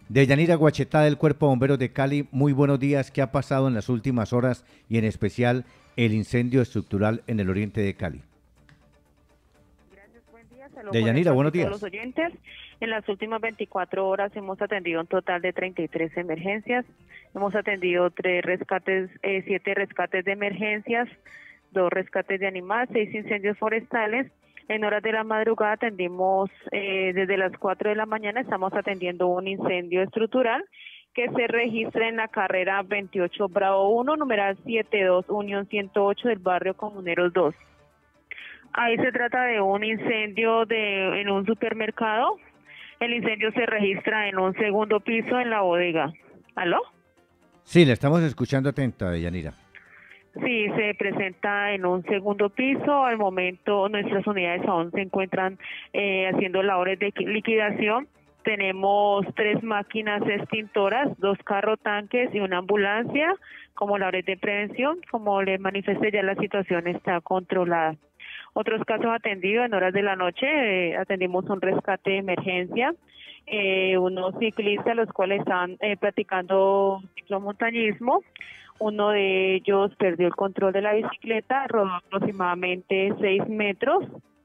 Deyanira Guachetá del Cuerpo de Bomberos de Cali, muy buenos días. ¿Qué ha pasado en las últimas horas y en especial el incendio estructural en el oriente de Cali? Gracias, buen día. Saludos Deyanira, cordiales para buenos todos los días. oyentes. En las últimas 24 horas hemos atendido un total de 33 emergencias. Hemos atendido 7 rescates de emergencias, 2 rescates de animales, 6 incendios forestales. En horas de la madrugada atendimos, desde las 4 de la mañana estamos atendiendo un incendio estructural que se registra en la carrera 28 Bravo 1, numeral 72 Unión 108 del barrio Comuneros 2. Ahí se trata de un incendio en un supermercado. El incendio se registra en un segundo piso en la bodega. ¿Aló? Sí, le estamos escuchando atenta, Deyanira. Sí, se presenta en un segundo piso. Al momento nuestras unidades aún se encuentran haciendo labores de liquidación. Tenemos 3 máquinas extintoras, 2 carro tanques y una ambulancia como labores de prevención. Como les manifesté, ya la situación está controlada. Otros casos atendidos en horas de la noche, atendimos un rescate de emergencia, unos ciclistas los cuales estaban practicando ciclomontañismo. Uno de ellos perdió el control de la bicicleta, rodó aproximadamente 6 metros.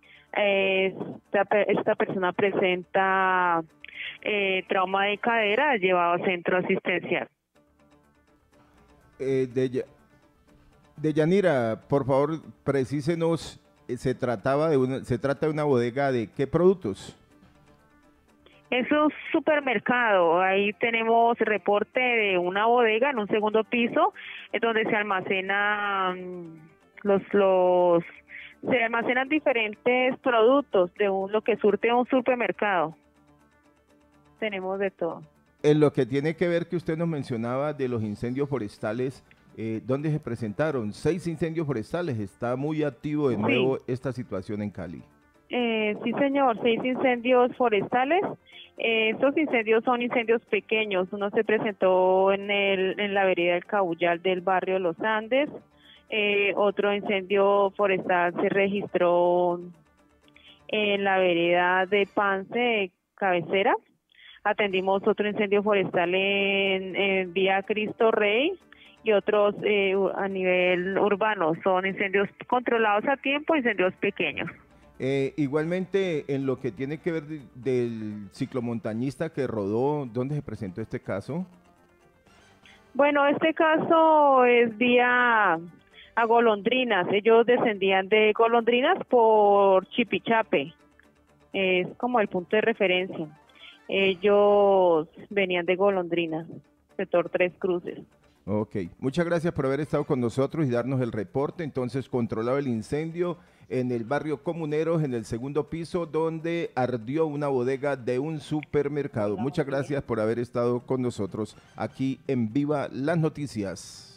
Esta persona presenta trauma de cadera, llevado a centro asistencial. Eh, de, Deyanira, por favor, precísenos, se trata de una bodega de qué productos. Es un supermercado, ahí tenemos reporte de una bodega en un segundo piso, es donde se almacenan se almacenan diferentes productos lo que surte un supermercado. Tenemos de todo. En lo que tiene que ver que usted nos mencionaba de los incendios forestales, ¿dónde se presentaron? 6 incendios forestales, está muy activo de Sí, nuevo esta situación en Cali. sí señor, 6 incendios forestales. Estos incendios son incendios pequeños. Uno se presentó en la vereda del Cabullal del barrio Los Andes. Otro incendio forestal se registró en la vereda de Pance de Cabecera. Atendimos otro incendio forestal en vía Cristo Rey y otros a nivel urbano. Son incendios controlados a tiempo, incendios pequeños. Igualmente, en lo que tiene que ver del ciclomontañista que rodó, ¿dónde se presentó este caso? Bueno, este caso es vía a Golondrinas. Ellos descendían de Golondrinas por Chipichape. Es como el punto de referencia. Ellos venían de Golondrinas, sector Tres Cruces. Ok, muchas gracias por haber estado con nosotros y darnos el reporte. Entonces, controlado el incendio en el barrio Comuneros, en el segundo piso, donde ardió una bodega de un supermercado. Muchas gracias por haber estado con nosotros aquí en Viva las Noticias.